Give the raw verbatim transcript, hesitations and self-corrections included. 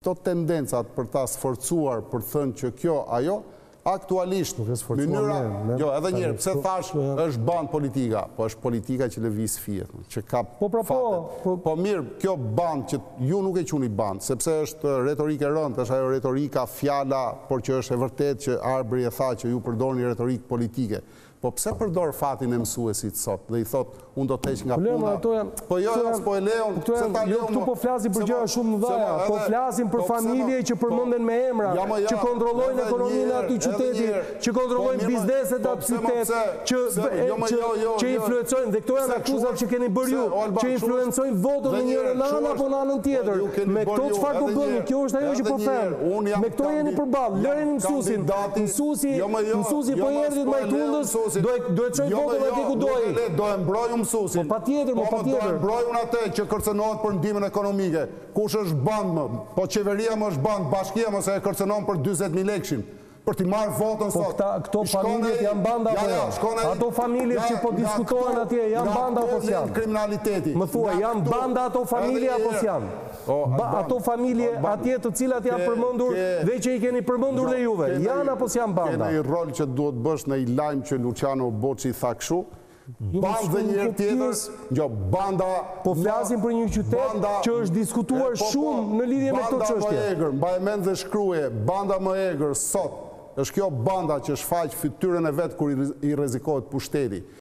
këto tendencat për ta sforcuar për thënë që kjo ajo, aktualisht mënyra, jo, edhe njërë, pse thash është band politika, po është politika që lëviz fije, që ka fate. Po mirë, kjo band që ju nuk e quni band, sepse është retorike rëndë, është ajo retorika, fjala, por që është e vërtet që Arbëri e tha që ju përdorni retorikë politike. Po pse përdor fatin e mësuesit sot dhe i thot unë do të heq nga puna. Po jo, po e leon. Këtu po flasim për gjëra shumë të mëdha, po flasim për familje që përmenden me emra, që kontrollojnë ekonominë e atij qyteti, që kontrollojnë bizneset aty qytet, që influencojnë, dhe këto janë akuzat që keni bërë ju, që influencojnë votën në njërin anë apo në anën tjetër. Me këto çfarë do bëni? Kjo është ajo që po them. Me këto jeni përballë. Lëreni mësuesin. Mësuesi, mësuesi po erdhi majtundës. Do e çoj votën aty ku doj. Do e mbrojë mësuesin. Po patjetër, po patjetër. Do e mbrojë atë që kërcënohet për ndihmën ekonomike. Kush është band më? Po qeveria më është band, bashkia më se e kërcënon për dyzet mijë lekëshin. Për t'i marrë votën sot. Po këto familjet janë banda apo jo? Ato familjet që po diskutohen atje janë banda apo s'janë? Kriminaliteti. Më thua, janë banda ato familje apo s'janë? Ato familje atje të cilat janë përmendur dhe që i keni përmendur dhe juve, janë apo s'janë banda? Kene i rol që duhet bësh në i lajmë që Luciano Boçi tha këshu, bandë dhe njërë tjetër, jo, banda... Po flasim për një qytet që është diskutuar shumë në lidhje me këto çështje. Banda më egër, mbaj mend dhe shkruaje, banda më egër sot, është kjo banda që shfaq fytyrën e vetë kur i rrezikohet pushteti.